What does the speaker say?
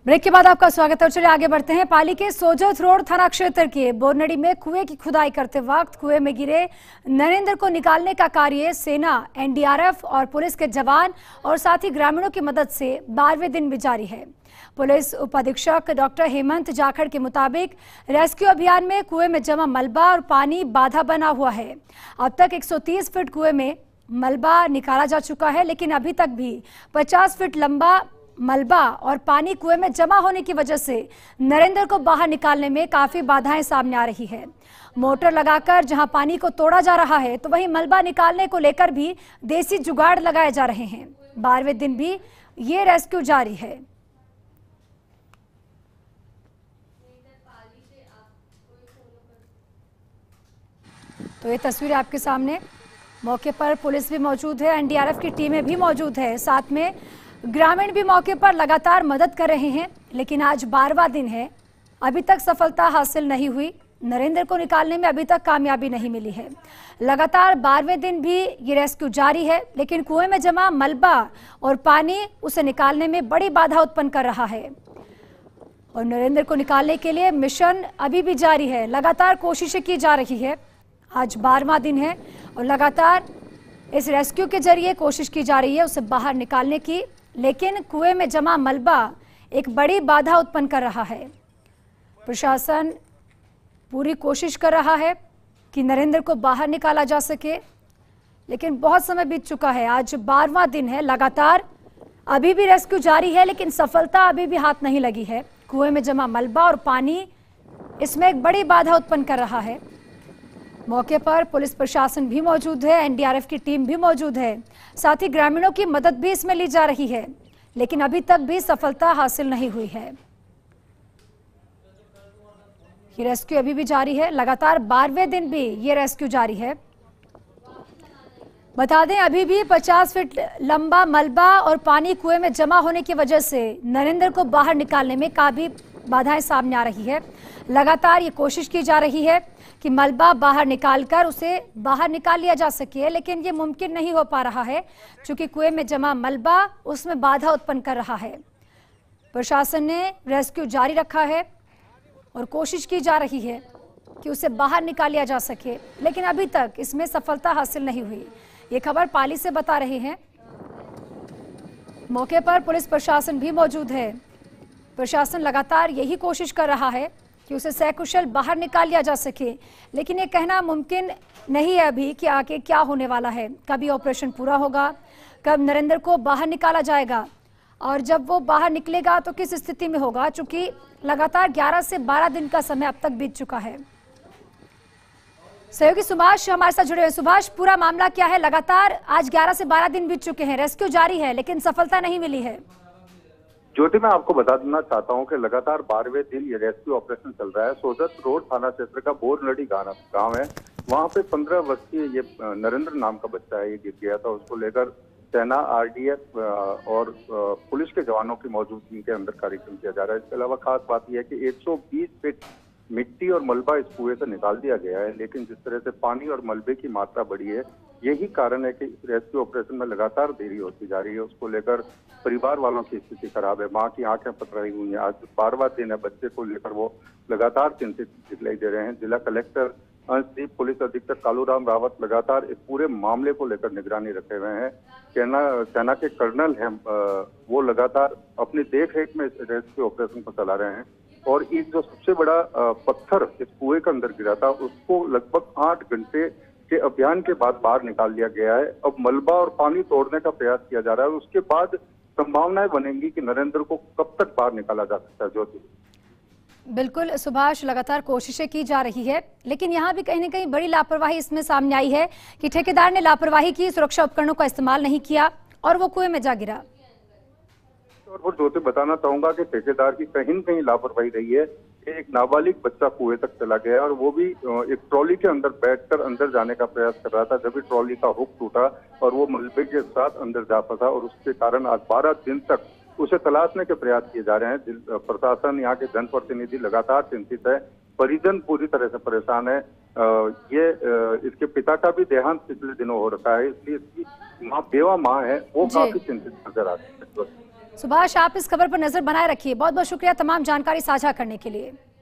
Break के बाद आपका स्वागत है। चलिए आगे बढ़ते हैं। पाली के सोजत रोड थाना क्षेत्र के बोरनड़ी में कुएं की खुदाई करते वक्त कुएं में गिरे नरेंद्र को निकालने का कार्य सेना, एनडीआरएफ और पुलिस के जवान और साथ ही ग्रामीणों की मदद से 12वें दिन भी जारी है। पुलिस उपाधीक्षक डॉक्टर हेमंत जाखड़ के मुताबिक रेस्क्यू अभियान में कुएं में जमा मलबा और पानी बाधा बना हुआ है। अब तक 130 फीट कुएं में मलबा निकाला जा चुका है, लेकिन अभी तक भी 50 फीट लंबा मलबा और पानी कुएं में जमा होने की वजह से नरेंद्र को बाहर निकालने में काफी बाधाएं सामने आ रही है। मोटर लगाकर जहां पानी को तोड़ा जा रहा है, तो वहीं मलबा निकालने को लेकर भी देसी जुगाड़ लगाए जा रहे हैं। 12वें दिन भी ये रेस्क्यू जारी है। तो ये तस्वीर आपके सामने। मौके पर पुलिस भी मौजूद है, एनडीआरएफ की टीमें भी मौजूद है, साथ में ग्रामीण भी मौके पर लगातार मदद कर रहे हैं। लेकिन आज 12वां दिन है, अभी तक सफलता हासिल नहीं हुई। नरेंद्र को निकालने में अभी तक कामयाबी नहीं मिली है। लगातार 12वें दिन भी ये रेस्क्यू जारी है, लेकिन कुएं में जमा मलबा और पानी उसे निकालने में बड़ी बाधा उत्पन्न कर रहा है। और नरेंद्र को निकालने के लिए मिशन अभी भी जारी है, लगातार कोशिशें की जा रही है। आज 12वां दिन है और लगातार इस रेस्क्यू के जरिए कोशिश की जा रही है उसे बाहर निकालने की, लेकिन कुएं में जमा मलबा एक बड़ी बाधा उत्पन्न कर रहा है। प्रशासन पूरी कोशिश कर रहा है कि नरेंद्र को बाहर निकाला जा सके, लेकिन बहुत समय बीत चुका है। आज 12वां दिन है, लगातार अभी भी रेस्क्यू जारी है, लेकिन सफलता अभी भी हाथ नहीं लगी है। कुएं में जमा मलबा और पानी इसमें एक बड़ी बाधा उत्पन्न कर रहा है। मौके पर पुलिस प्रशासन भी मौजूद है, एनडीआरएफ की टीम भी मौजूद है, साथ ही ग्रामीणों की मदद भी इसमें ली जा रही है, लेकिन अभी तक भी सफलता हासिल नहीं हुई है। ये रेस्क्यू अभी भी जारी है, लगातार 12वें दिन भी ये रेस्क्यू जारी है। बता दें, अभी भी 50 फीट लंबा मलबा और पानी कुएं में जमा होने की वजह से नरेंद्र को बाहर निकालने में काफी बाधाएं सामने आ रही है। लगातार ये कोशिश की जा रही है कि मलबा बाहर निकालकर उसे बाहर निकाल लिया जा सके, लेकिन ये मुमकिन नहीं हो पा रहा है, क्योंकि कुएं में जमा मलबा उसमें बाधा उत्पन्न कर रहा है। प्रशासन ने रेस्क्यू जारी रखा है और कोशिश की जा रही है कि उसे बाहर निकाल लिया जा सके, लेकिन अभी तक इसमें सफलता हासिल नहीं हुई। ये खबर पाली से बता रहे हैं। मौके पर पुलिस प्रशासन भी मौजूद है। प्रशासन लगातार यही कोशिश कर रहा है कि उसे सकुशल बाहर निकाल लिया जा सके, लेकिन ये कहना मुमकिन नहीं है अभी कि आगे क्या होने वाला है, कब ये ऑपरेशन पूरा होगा, कब नरेंद्र को बाहर निकाला जाएगा और जब वो बाहर निकलेगा तो किस स्थिति में होगा, चूंकि लगातार 11 से 12 दिन का समय अब तक बीत चुका है। सहयोगी सुभाष हमारे साथ जुड़े हुए। सुभाष, पूरा मामला क्या है? लगातार आज 11 से 12 दिन बीत चुके हैं, रेस्क्यू जारी है, लेकिन सफलता नहीं मिली है। ज्योति, मैं आपको बता देना चाहता हूं कि लगातार 12वें दिन ये रेस्क्यू ऑपरेशन चल रहा है। सोजत रोड थाना क्षेत्र का बोरनड़ी गांव है, वहां पे 15 वर्षीय ये नरेंद्र नाम का बच्चा है, ये गिर गया था। उसको लेकर सेना, आरडीएफ और पुलिस के जवानों की मौजूदगी के अंदर कार्यक्रम किया जा रहा है। इसके अलावा खास बात यह है कि 120 फीट मिट्टी और मलबा इस कुएं से निकाल दिया गया है, लेकिन जिस तरह से पानी और मलबे की मात्रा बढ़ी है, यही कारण है कि इस रेस्क्यू ऑपरेशन में लगातार देरी होती जा रही है। उसको लेकर परिवार वालों की स्थिति खराब है, मां की आंखें पथराई हुई हैं। आज 12वां दिन है, बच्चे को लेकर वो लगातार चिंतित दिखाई दे रहे हैं। जिला कलेक्टर अंशदीप, पुलिस अधीक्षक कालूराम रावत लगातार इस पूरे मामले को लेकर निगरानी रखे हुए हैं। सेना के कर्नल हैं, वो लगातार अपनी देखरेख में इस रेस्क्यू ऑपरेशन को चला रहे हैं। और एक जो सबसे बड़ा पत्थर इस कुएं के अंदर गिरा था, उसको लगभग 8 घंटे के अभियान के बाद बाहर निकाल लिया गया है। अब मलबा और पानी तोड़ने का प्रयास किया जा रहा है, उसके बाद संभावनाएं बनेंगी कि नरेंद्र को कब तक बाहर निकाला जा सकता है। ज्योति, बिल्कुल सुभाष, लगातार कोशिशें की जा रही है, लेकिन यहाँ भी कहीं ना कहीं बड़ी लापरवाही इसमें सामने आई है कि ठेकेदार ने लापरवाही की, सुरक्षा उपकरणों का इस्तेमाल नहीं किया और वो कुएं में जा गिरा। और वो ज्योति बताना चाहूंगा कि ठेकेदार की कहीं न कहीं लापरवाही रही है। एक नाबालिग बच्चा कुएं तक चला गया और वो भी एक ट्रॉली के अंदर बैठकर अंदर जाने का प्रयास कर रहा था, जब भी ट्रॉली का हुक टूटा और वो मलबे के साथ अंदर जा फंसा, और उसके कारण आज 12 दिन तक उसे तलाशने के प्रयास किए जा रहे हैं। प्रशासन, यहाँ के जनप्रतिनिधि लगातार चिंतित है, परिजन पूरी तरह से परेशान है। इसके पिता का भी देहांत पिछले दिनों हो रखा है, इसलिए इसकी माँ, बेवा माँ है, वो काफी चिंतित नजर आती है। सुभाष, आप इस खबर पर नजर बनाए रखिए। बहुत बहुत शुक्रिया तमाम जानकारी साझा करने के लिए।